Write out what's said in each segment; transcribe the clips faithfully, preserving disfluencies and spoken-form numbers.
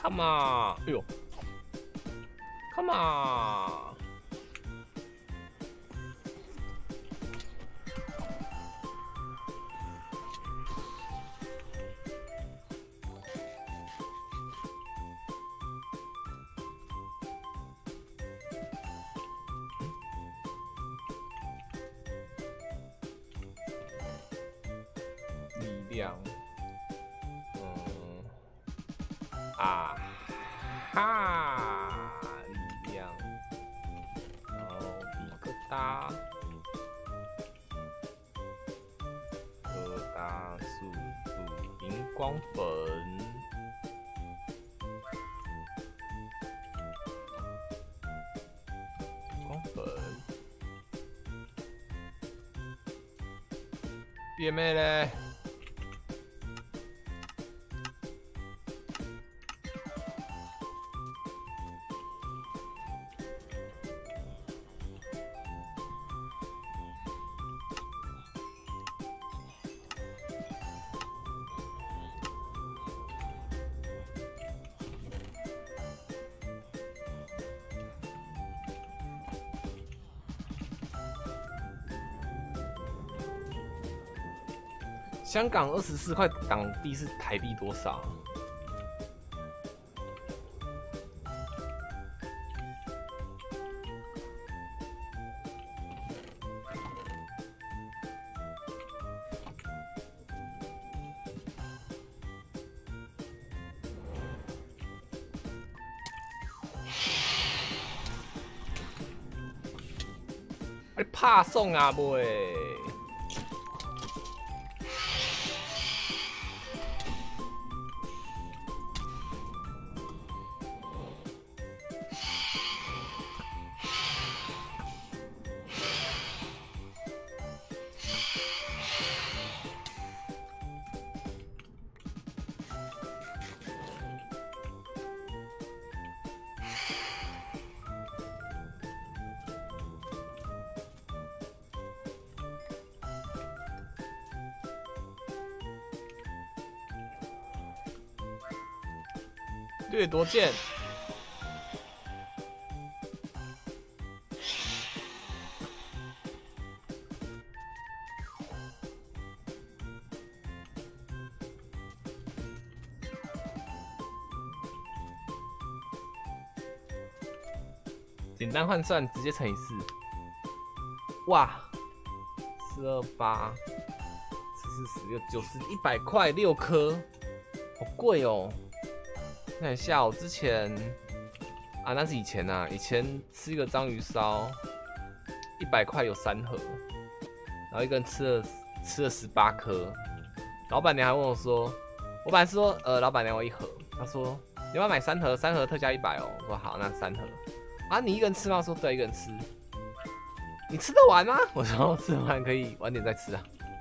，Come on！ 哎呦 ，Come on！ 力量，嗯，啊哈，力量，然后一个大，个大速度，荧光粉，荧光粉，变妹嘞。 香港二十四块港币是台币多少？你怕送啊不？掠夺剑，简单换算直接乘以四，哇，四二八，四四十六，九十一百块六颗，好贵哦。 看一下，我之前啊，那是以前啊，以前吃一个章鱼烧，一百块有三盒，然后一个人吃了吃了十八颗。老板娘还问我说，我本来是说，呃，老板娘我一盒，她说你要不要买三盒，三盒特价一百哦。我说好，那三盒。啊，你一个人吃吗？我说对，一个人吃。你吃得完吗？我说吃完可以晚点再吃啊。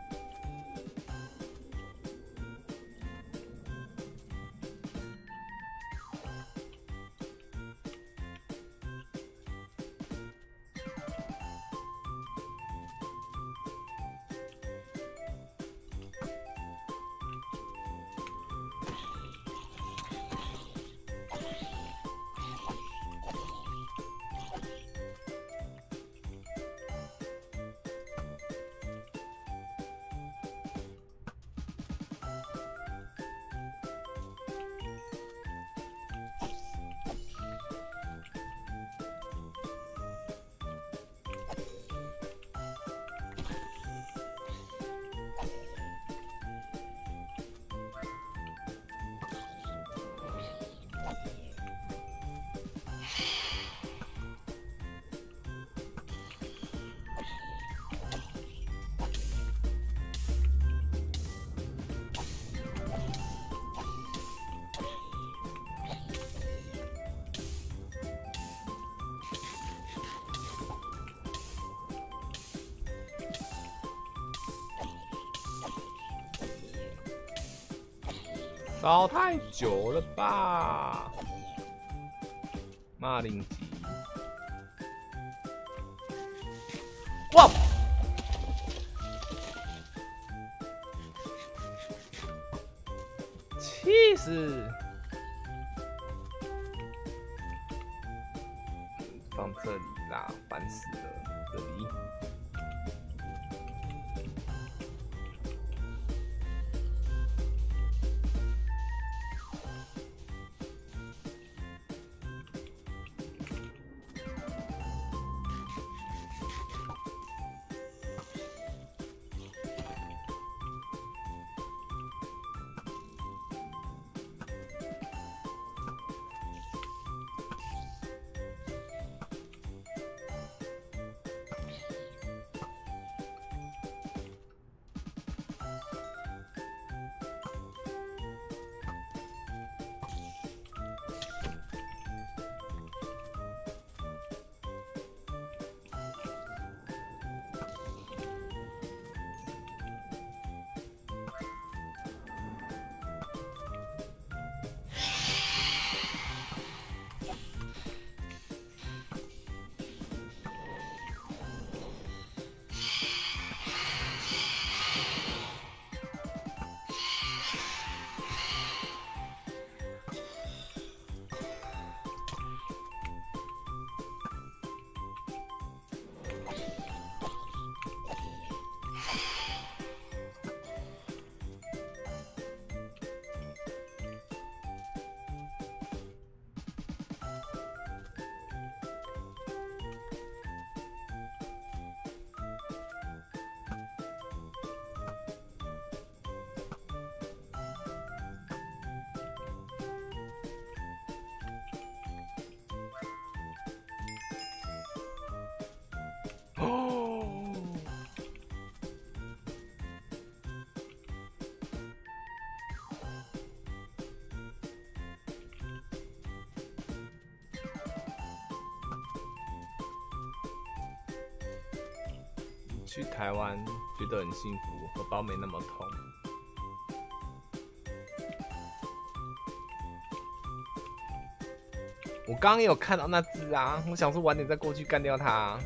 烧太久了吧？马林吉，哇！气死！ 放这里啦，烦死了，这里。哦，去台湾觉得很幸福，荷包没那么痛。我刚刚也有看到那只啊，我想说晚点再过去干掉它。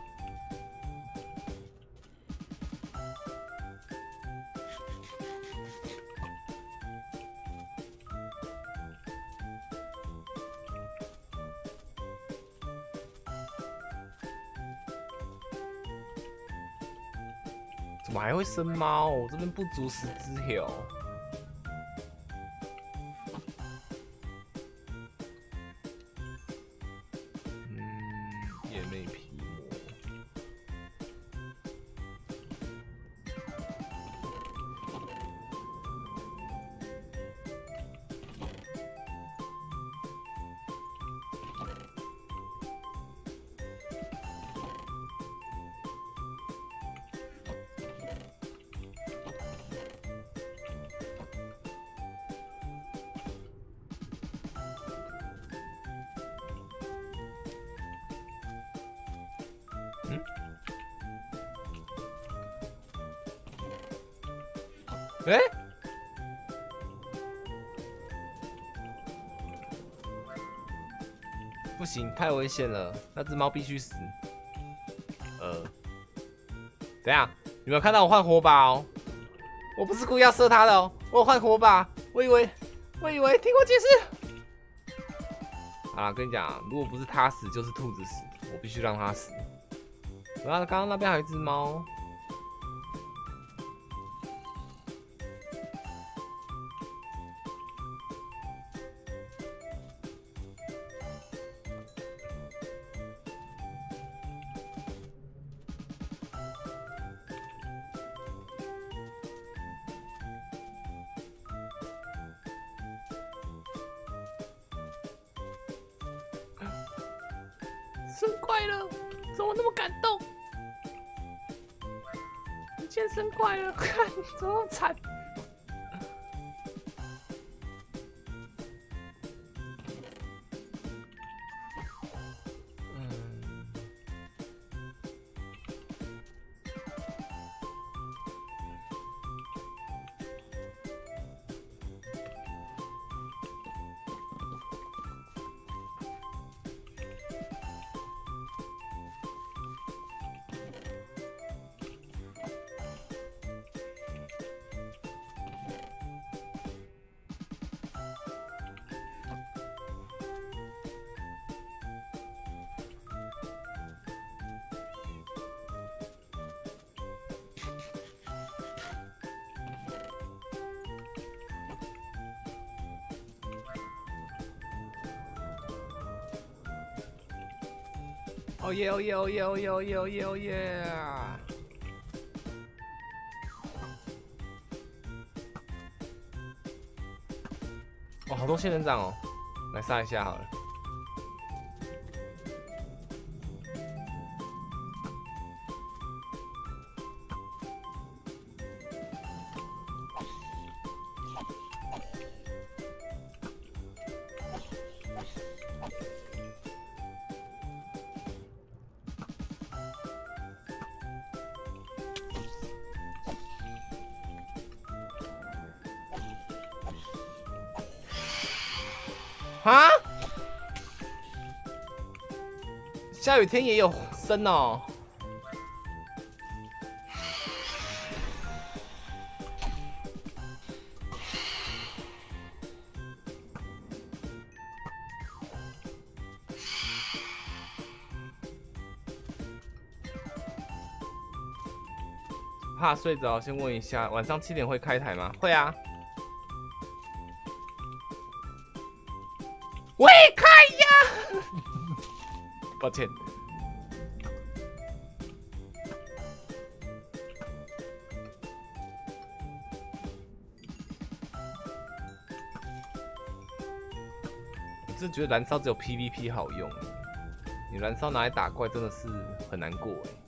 怎么还会生猫？我这边不足十只条。嗯，野妹皮膜。嗯？哎、欸？不行，太危险了，那只猫必须死。呃，等一下，有没有看到我换火把哦？我不是故意要射它的哦，我换火把，我以为，我以为，听我解释。好啦，跟你讲，如果不是它死，就是兔子死，我必须让它死。然后刚刚那边还有一只猫。生快乐，怎么那么感动？你竟然生快乐，看怎么那么惨。 哦耶哦耶哦耶哦耶哦耶哦耶哦耶！哦，好多仙人掌哦，来杀一下好了。啊！下雨天也有生哦。怕睡着，先问一下，晚上七点会开台吗？会啊。喂，开呀！抱歉。我真的觉得燃烧只有 P V P 好用，你燃烧拿来打怪真的是很难过哎。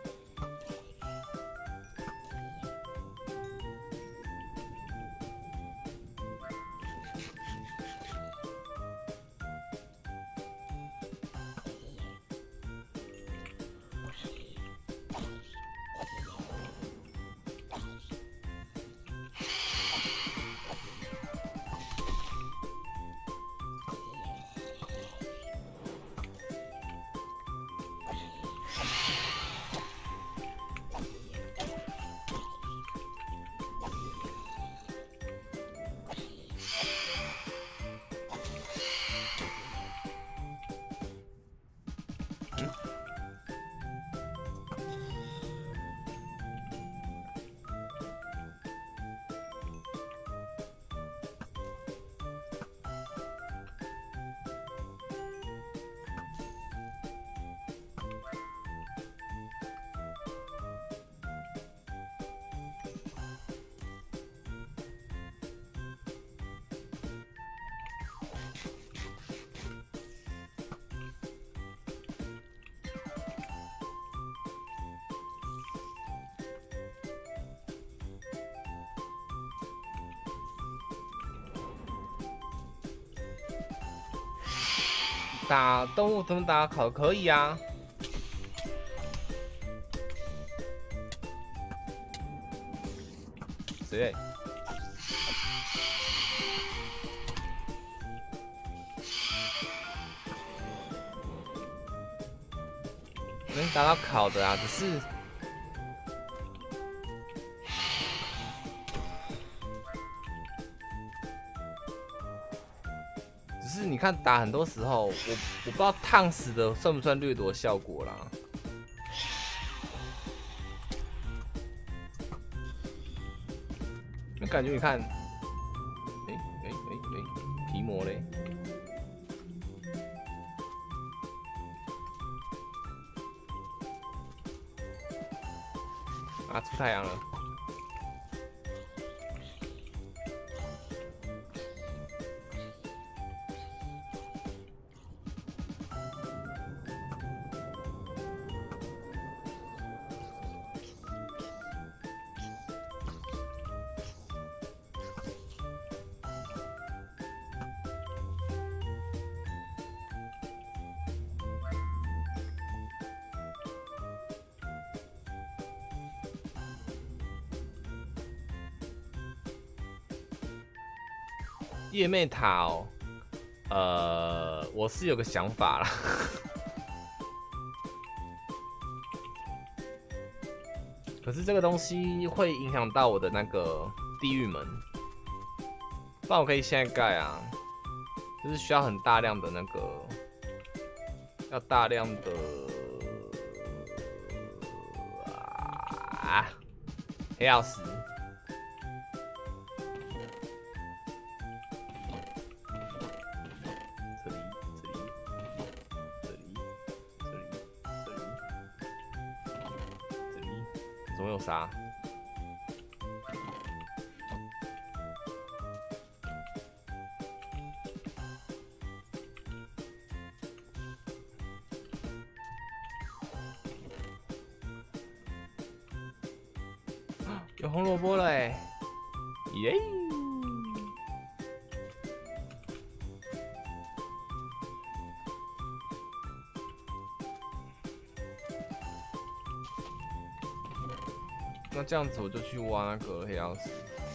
打动物怎么打考可以啊？谁？能打到考的啊，只是只是你看打很多时候，我我不知道烫死的算不算掠夺效果啦。那感觉你看，哎哎哎哎，皮膜嘞。啊，出太阳了。夜魅塔哦，呃，我是有个想法啦，可是这个东西会影响到我的那个地狱门，不然我可以现在盖啊，就是需要很大量的那个，要大量的啊黑曜石。这里，这里，这里，这里， 怎么有沙？有红萝卜了哎！耶！那这样子我就去挖那个黑曜石。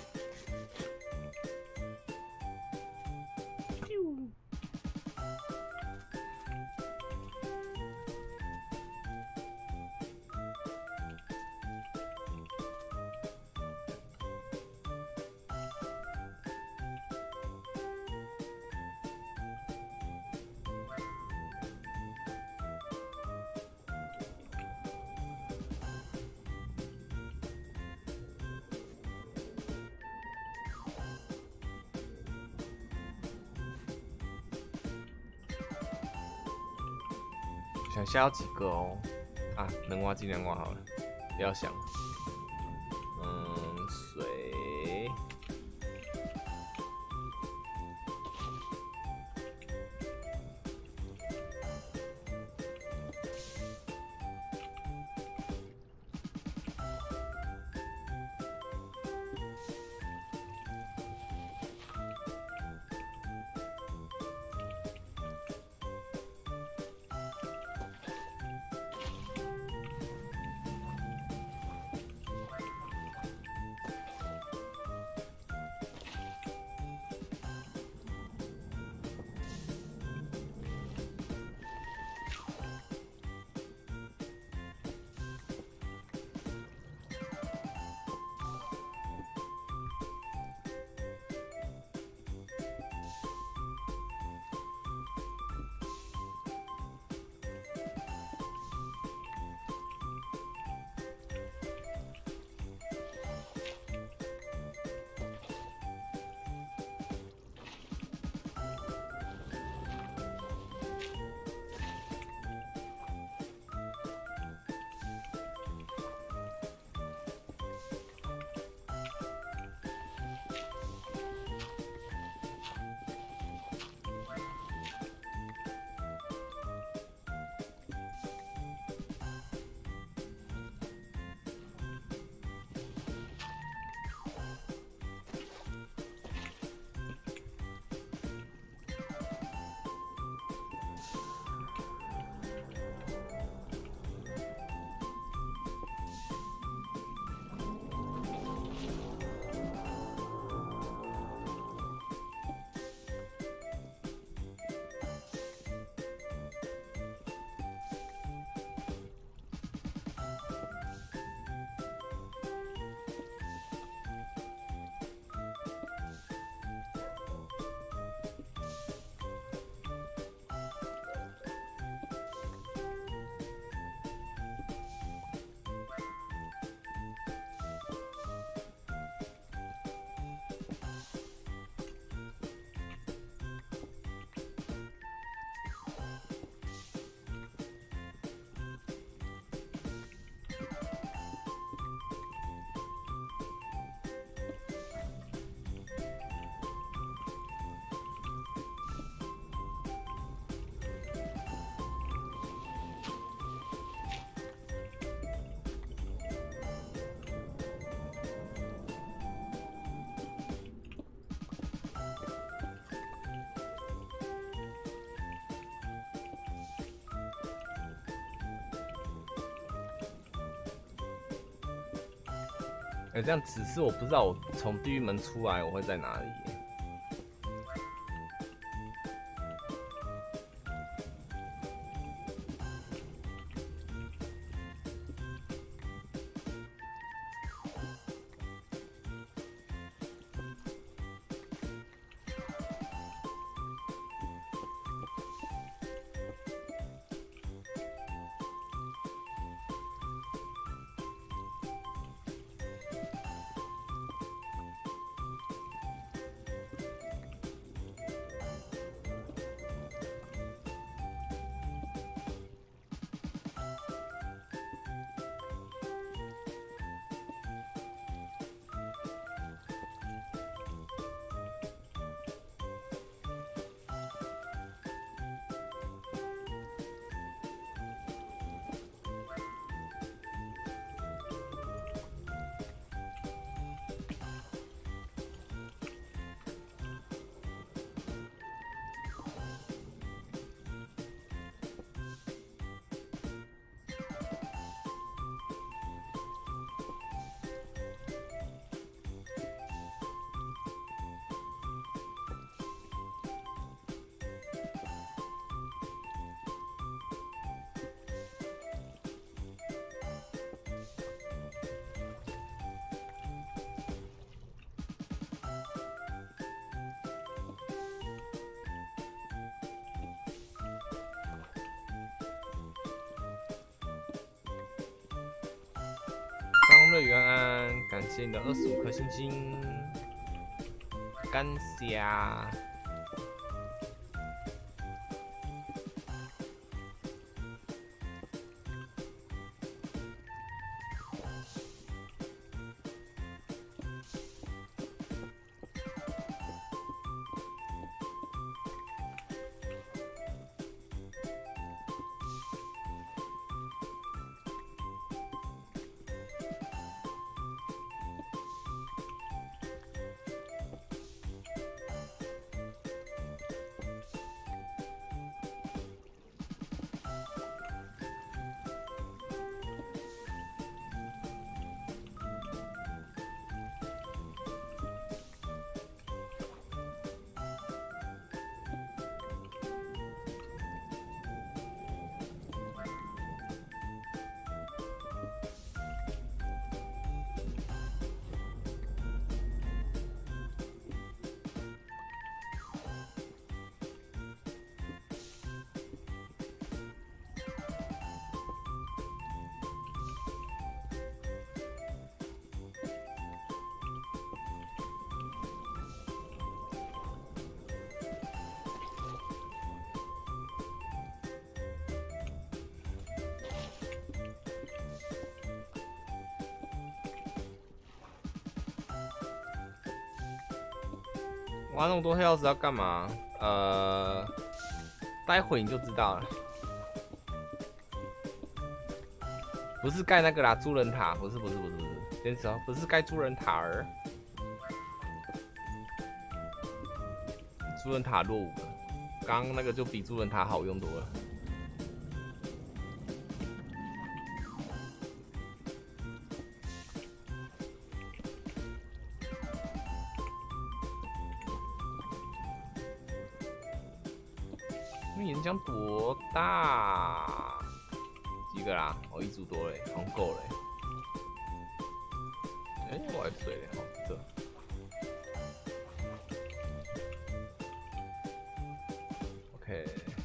想下要几个哦？啊，能挖尽量挖好了，不要想。嗯，水。哎、欸，这样只是我不知道我从地狱门出来我会在哪里。 乐与安安，感谢你的二十五颗星星，感谢。挖那么多黑曜石要干嘛？呃，待会你就知道了。不是盖那个啦，猪人塔，不是不是不是不是，坚持哦，不是盖猪人塔儿。猪人塔落伍了，刚刚那个就比猪人塔好用多了。那岩浆多大？几个啦？哦，一组多嘞，好像够嘞。哎、欸，我还水嘞，哦，这。OK。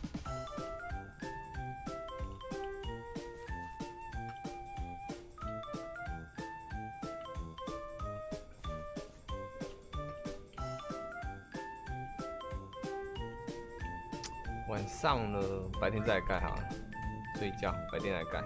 晚上呢，白天再来盖好了，睡觉，白天来盖。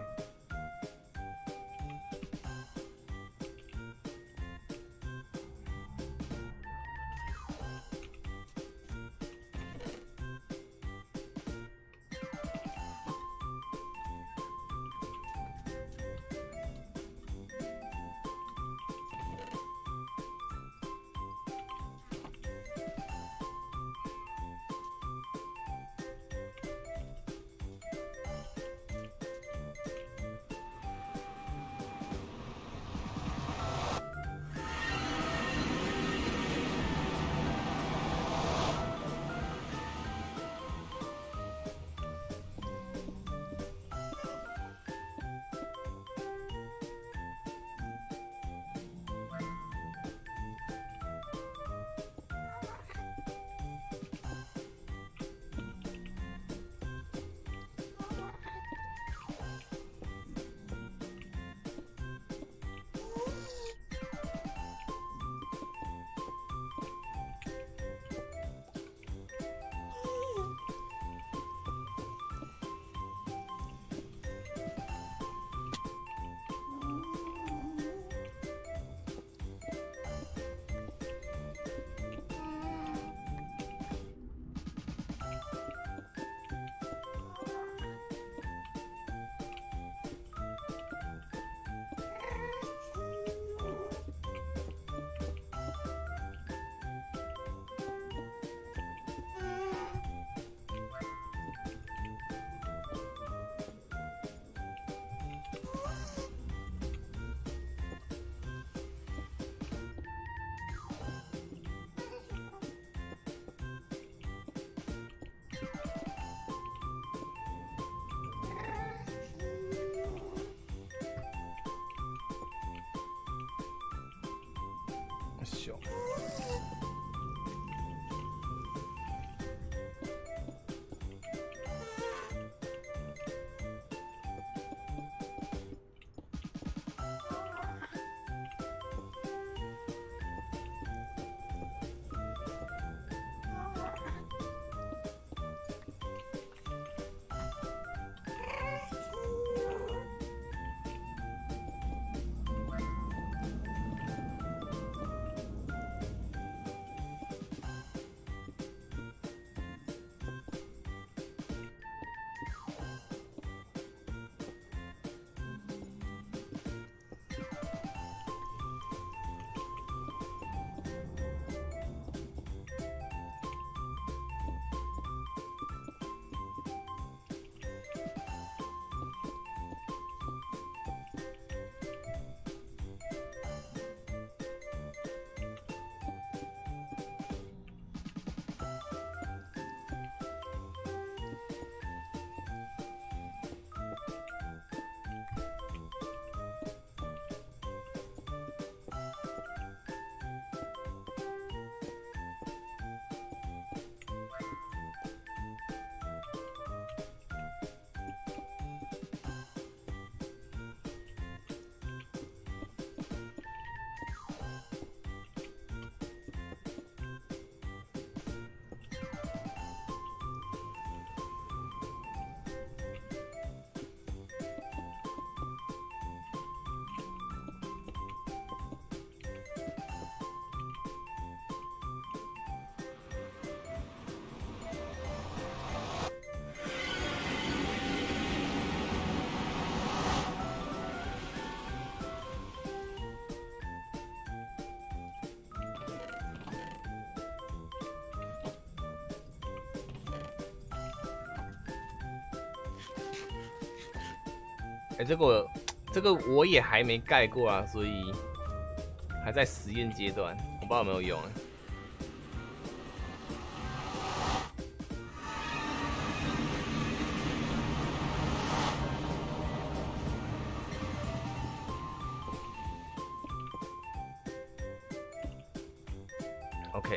哎，这个这个我也还没盖过啊，所以还在实验阶段，我不知道有没有用哎。OK，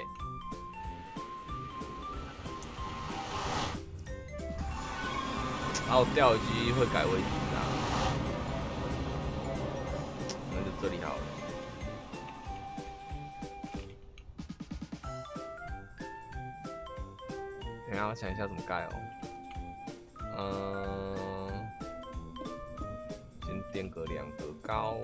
然后钓鱼机会改位置啊，那就这里好了。等一下，我想一下怎么盖哦。嗯，先垫个两个高。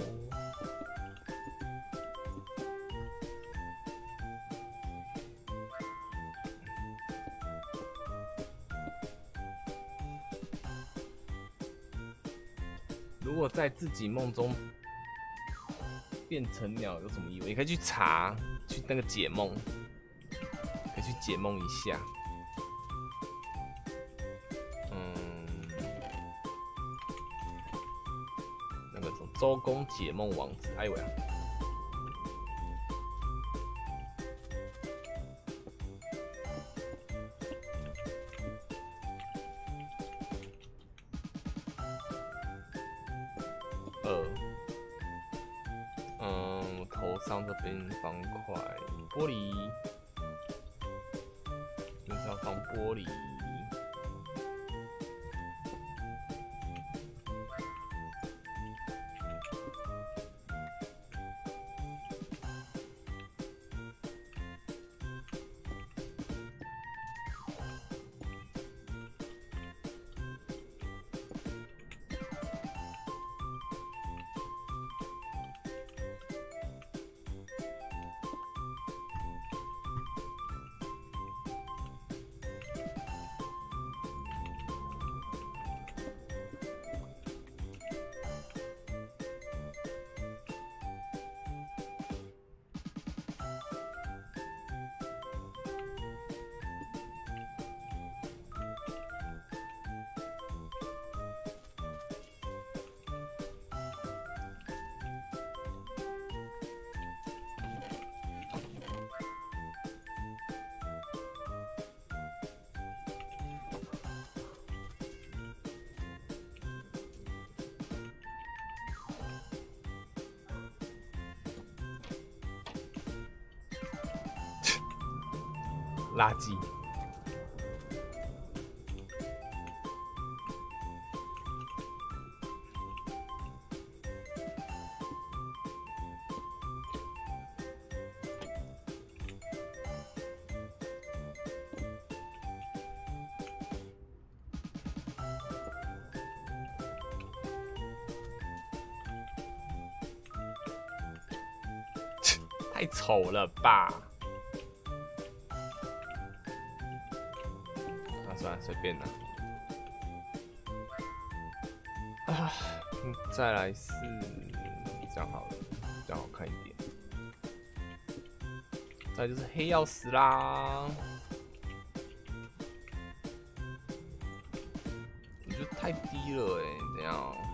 如果在自己梦中变成鸟有什么意味？你可以去查，去那个解梦，可以去解梦一下。嗯，那个什么周公解梦王子，哎喂啊！二，嗯，头上这边方块玻璃，边上放玻璃。垃圾。太丑了吧！啊，算了，随便啦。啊，再来是这样好了，这样好看一点。再来就是黑曜石啦，我觉得太低了哎、欸，怎样？